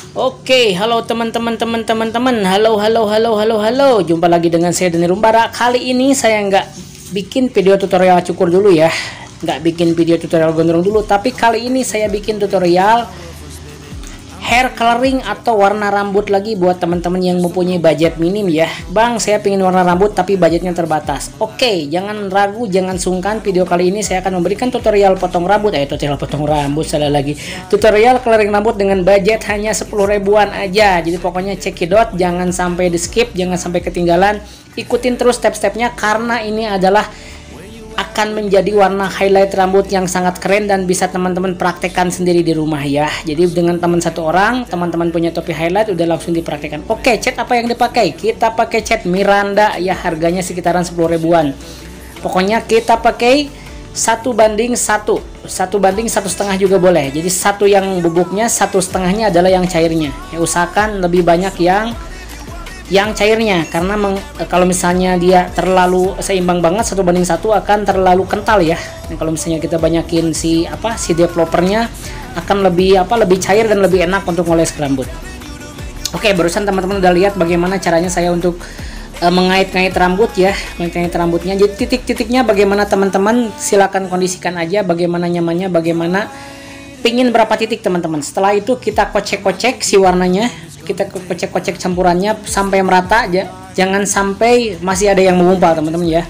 Oke, halo teman-teman. Halo. Jumpa lagi dengan saya Dani Rumbara. Kali ini saya nggak bikin video tutorial cukur dulu ya. Nggak bikin video tutorial gondrong dulu. Tapi kali ini saya bikin tutorial hair coloring atau warna rambut lagi buat teman-teman yang mempunyai budget minim ya. Bang, saya pengen warna rambut tapi budgetnya terbatas. Oke, jangan ragu, jangan sungkan. Video kali ini saya akan memberikan tutorial potong rambut. Salah lagi. Tutorial coloring rambut dengan budget hanya 10 ribuan aja. Jadi pokoknya cekidot, jangan sampai di skip, jangan sampai ketinggalan. Ikutin terus step-stepnya karena ini adalah akan menjadi warna highlight rambut yang sangat keren dan bisa teman-teman praktekkan sendiri di rumah ya. Jadi dengan teman satu orang, teman-teman punya topi highlight udah langsung dipraktekkan. Oke, cat apa yang dipakai? Kita pakai cat Miranda ya, harganya sekitaran 10 ribuan. Pokoknya kita pakai 1:1, 1:1,5 juga boleh. Jadi satu yang bubuknya, 1/2-nya adalah yang cairnya. Ya, usahakan lebih banyak yang cairnya karena kalau misalnya dia terlalu seimbang banget 1:1 akan terlalu kental ya. Dan kalau misalnya kita banyakin si developernya akan lebih cair dan lebih enak untuk ngoles rambut. Oke, barusan teman-teman udah lihat bagaimana caranya saya untuk mengait-ngait rambut ya, mengait rambutnya. Jadi titik-titiknya bagaimana teman-teman silakan kondisikan aja bagaimana nyamannya, bagaimana pingin berapa titik teman-teman. Setelah itu kita kocek-kocek si warnanya. Kita kocek-kocek campurannya sampai merata aja, jangan sampai masih ada yang mengumpal teman-teman ya.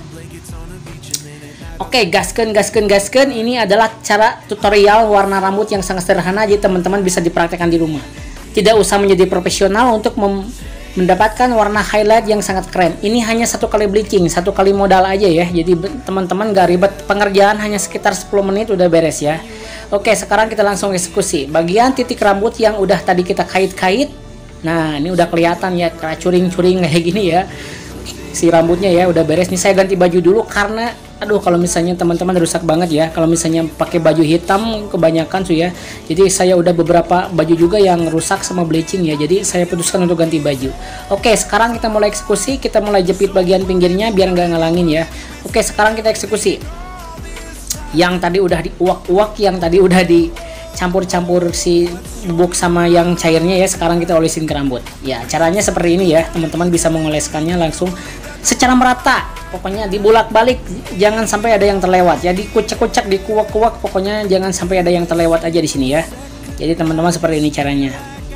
Oke, gaskeun. Ini adalah cara tutorial warna rambut yang sangat sederhana, jadi teman-teman bisa dipraktekkan di rumah. Tidak usah menjadi profesional untuk mendapatkan warna highlight yang sangat keren. Ini hanya 1 kali bleaching, 1 kali modal aja ya. Jadi teman-teman gak ribet, pengerjaan hanya sekitar 10 menit udah beres ya. Oke, sekarang kita langsung eksekusi. Bagian titik rambut yang udah tadi kita kait-kait. Nah, ini udah kelihatan ya, curing-curing kayak gini ya. Si rambutnya ya udah beres. Nih saya ganti baju dulu karena aduh, kalau misalnya teman-teman rusak banget ya. Kalau misalnya pakai baju hitam kebanyakan tuh ya. Jadi saya udah beberapa baju juga yang rusak sama bleaching ya. Jadi saya putuskan untuk ganti baju. Oke, sekarang kita mulai eksekusi. Kita mulai jepit bagian pinggirnya biar nggak ngalangin ya. Oke, sekarang kita eksekusi. Yang tadi udah diuak-uak, yang tadi udah dicampur-campur si bubuk sama yang cairnya ya, sekarang kita olesin ke rambut ya. Caranya seperti ini ya, teman-teman bisa mengoleskannya langsung secara merata, pokoknya dibulak-balik, jangan sampai ada yang terlewat ya, dikucek-kucek, dikuak-kuak, pokoknya jangan sampai ada yang terlewat aja di sini ya. Jadi teman-teman seperti ini caranya.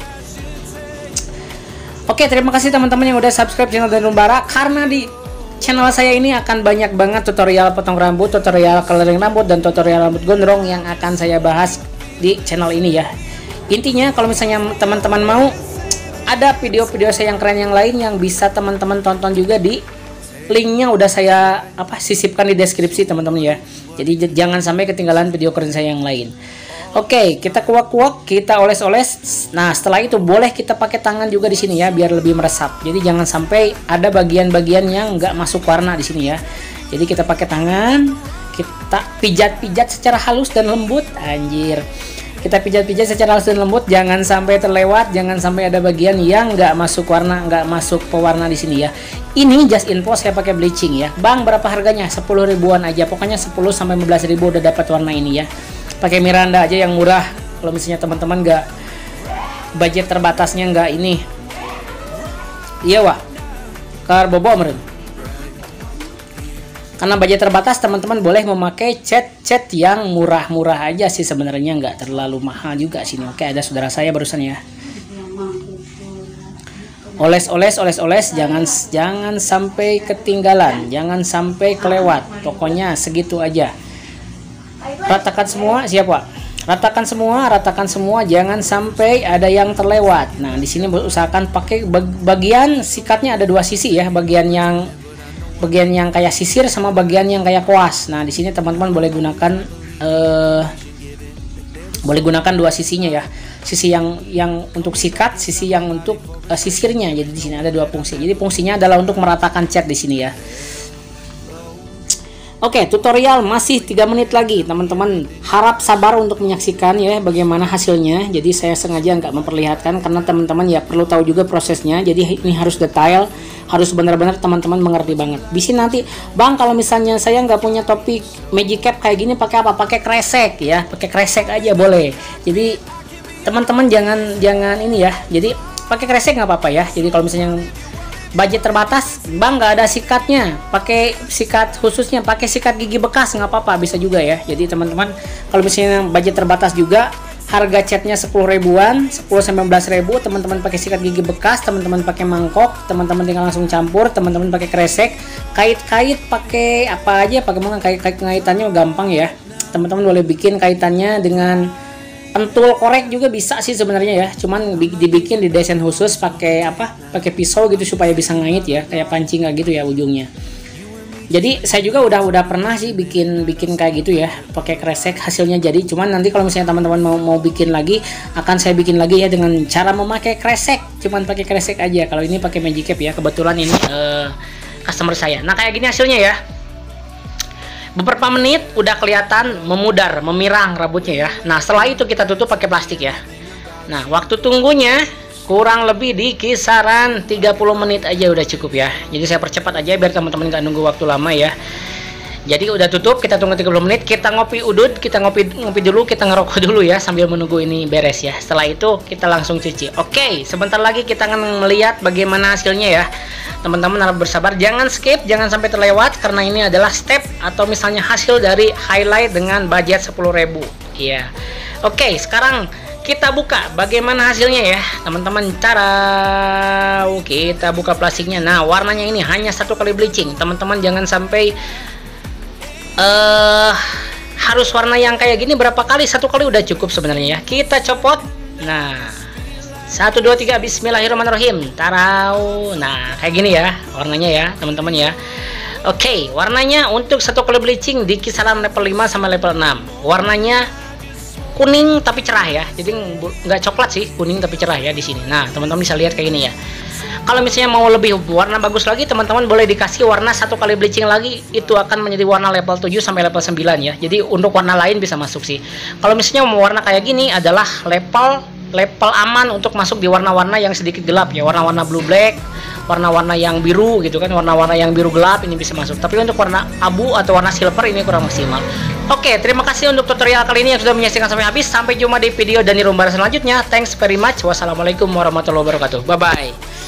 Oke, terima kasih teman-teman yang udah subscribe channel Dani Rumbara, karena di channel saya ini akan banyak banget tutorial potong rambut, tutorial coloring rambut, dan tutorial rambut gondrong yang akan saya bahas di channel ini ya. Intinya kalau misalnya teman-teman mau ada video-video saya yang keren yang lain yang bisa teman-teman tonton juga, di linknya udah saya sisipkan di deskripsi teman-teman ya. Jadi jangan sampai ketinggalan video keren saya yang lain. Oke, kita kuak-kuak, kita oles-oles. Nah, setelah itu boleh kita pakai tangan juga di sini ya biar lebih meresap. Jadi jangan sampai ada bagian-bagian yang nggak masuk warna di sini ya. Jadi kita pakai tangan, kita pijat-pijat secara halus dan lembut. Anjir, kita pijat-pijat secara halus dan lembut, jangan sampai terlewat, jangan sampai ada bagian yang nggak masuk warna, nggak masuk pewarna di sini ya. Ini just info, saya pakai bleaching ya. Bang, berapa harganya? 10 ribuan aja, pokoknya 10 sampai 15 ribu udah dapat warna ini ya. Pakai Miranda aja yang murah. Kalau misalnya teman-teman nggak, budget terbatasnya nggak ini, iya wah, karbobo meren. Karena budget terbatas, teman-teman boleh memakai cat yang murah-murah aja sih, sebenarnya nggak terlalu mahal juga sini. Oke, ada saudara saya barusan ya. Oles, jangan sampai ketinggalan, jangan sampai kelewat. Pokoknya segitu aja. Ratakan semua, siapa? Ratakan semua, jangan sampai ada yang terlewat. Nah, di sini usahakan pakai bagian sikatnya ada 2 sisi ya, bagian yang kayak sisir sama bagian yang kayak kuas. Nah, di sini teman-teman boleh gunakan 2 sisinya ya. Sisi yang untuk sikat, sisi yang untuk sisirnya. Jadi di sini ada 2 fungsi. Jadi fungsinya adalah untuk meratakan cat di sini ya. Oke, tutorial masih 3 menit lagi teman-teman. Harap sabar untuk menyaksikan ya bagaimana hasilnya. Jadi saya sengaja nggak memperlihatkan karena teman-teman ya perlu tahu juga prosesnya. Jadi ini harus detail, harus benar-benar teman-teman mengerti banget. Di sini nanti, Bang, kalau misalnya saya nggak punya topi magic cap kayak gini, pakai apa? Pakai kresek ya, pakai kresek aja boleh. Jadi teman-teman jangan ini ya, jadi pakai kresek nggak apa-apa ya. Jadi kalau misalnya budget terbatas, bang nggak ada sikatnya, pakai sikat khususnya, pakai sikat gigi bekas nggak apa-apa, bisa juga ya. Jadi teman-teman kalau misalnya budget terbatas juga, harga catnya 10 ribuan, 10-15 ribu, teman-teman pakai sikat gigi bekas, teman-teman pakai mangkok, teman-teman tinggal langsung campur, teman-teman pakai kresek, kait-kait pakai apa aja, pakai mana kaitannya gampang ya. Teman-teman boleh bikin kaitannya dengan pentul korek juga bisa sih sebenarnya ya, cuman dibikin di desain khusus pakai pakai pisau gitu supaya bisa ngait ya, kayak pancing gitu ya ujungnya. Jadi saya juga udah pernah sih bikin kayak gitu ya, pakai kresek, hasilnya jadi. Cuman nanti kalau misalnya teman-teman mau bikin lagi, akan saya bikin lagi ya dengan cara memakai kresek, cuman pakai kresek aja. Kalau ini pakai Magic Cap ya, kebetulan ini customer saya. Nah kayak gini hasilnya ya. Beberapa menit udah kelihatan memudar, memirang rambutnya ya. Nah setelah itu kita tutup pakai plastik ya. Nah waktu tunggunya kurang lebih di kisaran 30 menit aja udah cukup ya. Jadi saya percepat aja biar teman-teman nggak nunggu waktu lama ya. Jadi udah tutup, kita tunggu 30 menit, kita ngopi udut, kita ngopi dulu, kita ngerokok dulu ya sambil menunggu ini beres ya. Setelah itu kita langsung cuci. Oke, sebentar lagi kita akan melihat bagaimana hasilnya ya. Teman-teman harus bersabar, jangan skip, jangan sampai terlewat karena ini adalah step atau misalnya hasil dari highlight dengan budget 10.000. Iya. Oke, sekarang kita buka bagaimana hasilnya ya teman-teman. Kita buka plastiknya. Nah warnanya ini hanya 1 kali bleaching, teman-teman jangan sampai harus warna yang kayak gini berapa kali, 1 kali udah cukup sebenarnya ya. Kita copot. Nah 1 2 3 bismillahirrahmanirrahim. Tarau. Nah kayak gini ya warnanya ya teman-teman ya. Oke, warnanya untuk 1 kali bleaching di kisaran level 5 sampai level 6. Warnanya kuning tapi cerah ya, jadi nggak coklat sih, kuning tapi cerah ya di sini. Nah teman-teman bisa lihat kayak gini ya. Kalau misalnya mau lebih warna bagus lagi, teman-teman boleh dikasih warna 1 kali bleaching lagi, itu akan menjadi warna level 7 sampai level 9 ya. Jadi untuk warna lain bisa masuk sih. Kalau misalnya mau warna kayak gini adalah level aman untuk masuk di warna-warna yang sedikit gelap ya, warna-warna blue black, warna-warna yang biru gitu kan, warna-warna yang biru gelap ini bisa masuk. Tapi untuk warna abu atau warna silver ini kurang maksimal. Oke, terima kasih untuk tutorial kali ini yang sudah menyaksikan sampai habis. Sampai jumpa di video Dani Rumbara selanjutnya. Thanks very much. Wassalamualaikum warahmatullahi wabarakatuh. Bye bye.